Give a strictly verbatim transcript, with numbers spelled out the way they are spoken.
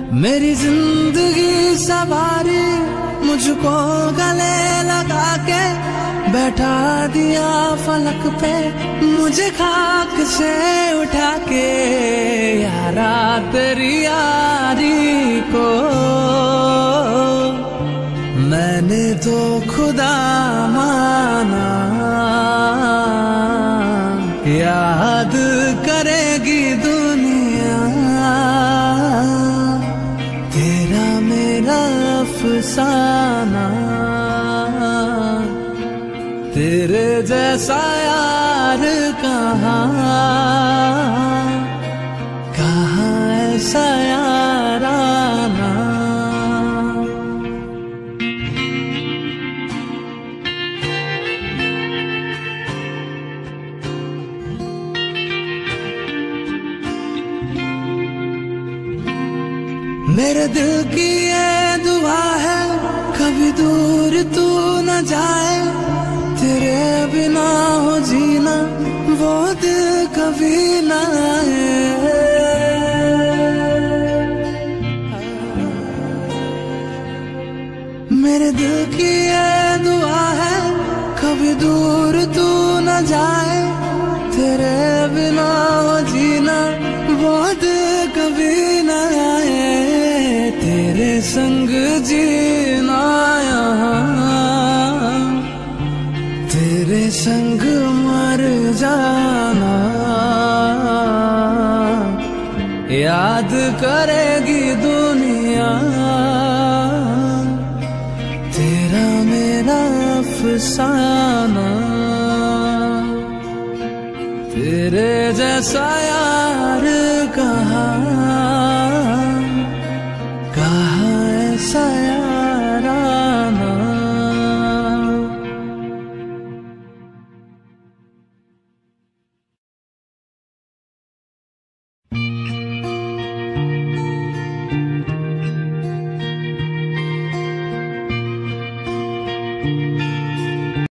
मेरी जिंदगी सवारी मुझको गले लगा के बैठा दिया फलक पे, मुझे खाक से उठा के यारा तेरी यारी को मैंने तो खुदा माना। याद करेगी दुनिया तेरा मेरा अफसाना, तेरे जैसा यार कहाँ कहाँ ऐसा याराना। मेरे दिल की ये दुआ है कभी दूर तू न जाए, तेरे बिना हो जीना वो दिल कभी न आए। मेरे दिल की ये दुआ है कभी दूर तू न जाए, तेरे बिना हो जीना वो दिल कभी न आए। तेरे संग जीना यहाँ, तेरे संग मर जाना, याद करेगी दुनिया तेरा मेरा अफसाना, तेरे जैसा यार